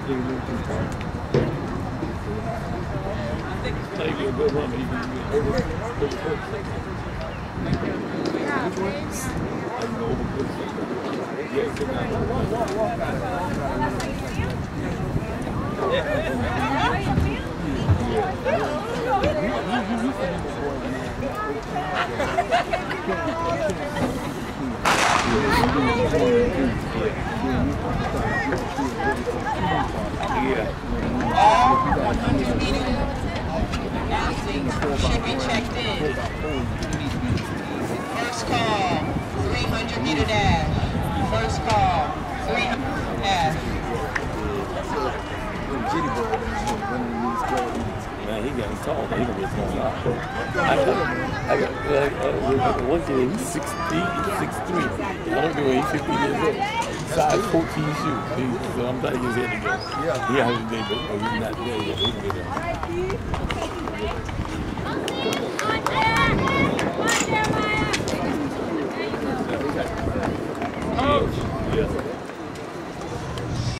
Should be checked in. First call, 300-meter dash. First call, 300 dash. Man, he got tall. He gonna get tall. One kid, he's 6'3", 6'3". I don't know, he's 50 years old. Size 14 shoes. So I'm trying to get his head together. Yeah, he's there, but he's not there yet. He can get there.